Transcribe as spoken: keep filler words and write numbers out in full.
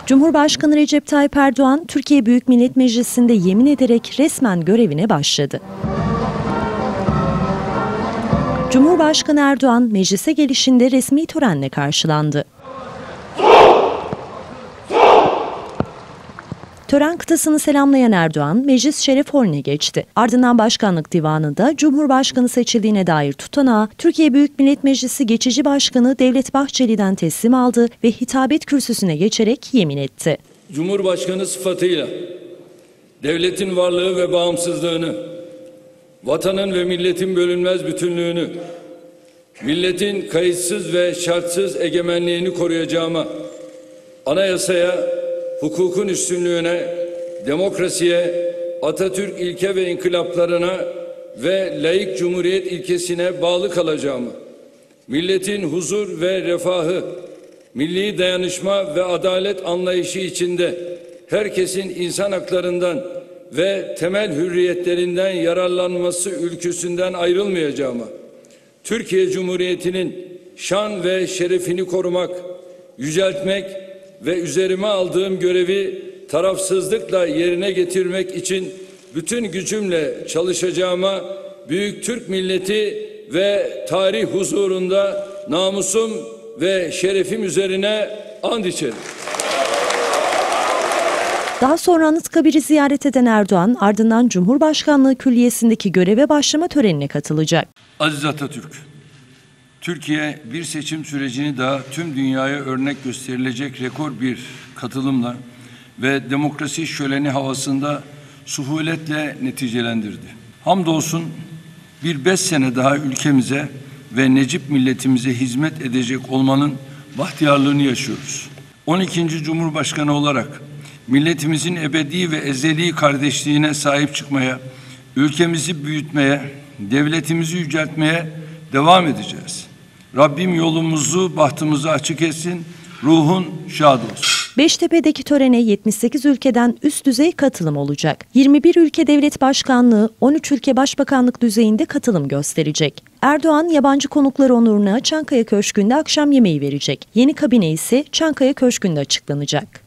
Cumhurbaşkanı Recep Tayyip Erdoğan, Türkiye Büyük Millet Meclisi'nde yemin ederek resmen görevine başladı. Cumhurbaşkanı Erdoğan, meclise gelişinde resmi törenle karşılandı. Tören kıtasını selamlayan Erdoğan, Meclis Şeref Holu'na geçti. Ardından Başkanlık Divanı'nda Cumhurbaşkanı seçildiğine dair tutanağı Türkiye Büyük Millet Meclisi Geçici Başkanı Devlet Bahçeli'den teslim aldı ve hitabet kürsüsüne geçerek yemin etti. Cumhurbaşkanı sıfatıyla devletin varlığı ve bağımsızlığını, vatanın ve milletin bölünmez bütünlüğünü, milletin kayıtsız ve şartsız egemenliğini koruyacağıma, anayasaya, hukukun üstünlüğüne, demokrasiye, Atatürk ilke ve inkılaplarına ve laik cumhuriyet ilkesine bağlı kalacağımı, milletin huzur ve refahı, milli dayanışma ve adalet anlayışı içinde herkesin insan haklarından ve temel hürriyetlerinden yararlanması ülküsünden ayrılmayacağıma, Türkiye Cumhuriyeti'nin şan ve şerefini korumak, yüceltmek ve üzerime aldığım görevi tarafsızlıkla yerine getirmek için bütün gücümle çalışacağıma, büyük Türk milleti ve tarih huzurunda namusum ve şerefim üzerine and içerim. Daha sonra Anıtkabir'i ziyaret eden Erdoğan, ardından Cumhurbaşkanlığı Külliyesi'ndeki göreve başlama törenine katılacak. Aziz Atatürk, Türkiye bir seçim sürecini daha tüm dünyaya örnek gösterilecek rekor bir katılımla ve demokrasi şöleni havasında suhuletle neticelendirdi. Hamdolsun bir beş sene daha ülkemize ve Necip milletimize hizmet edecek olmanın bahtiyarlığını yaşıyoruz. on ikinci Cumhurbaşkanı olarak milletimizin ebedi ve ezeli kardeşliğine sahip çıkmaya, ülkemizi büyütmeye, devletimizi yüceltmeye devam edeceğiz. Rabbim yolumuzu, bahtımızı açık etsin, ruhun şad olsun. Beştepe'deki törene yetmiş sekiz ülkeden üst düzey katılım olacak. yirmi bir ülke devlet başkanlığı, on üç ülke başbakanlık düzeyinde katılım gösterecek. Erdoğan, yabancı konukları onuruna Çankaya Köşkü'nde akşam yemeği verecek. Yeni kabine ise Çankaya Köşkü'nde açıklanacak.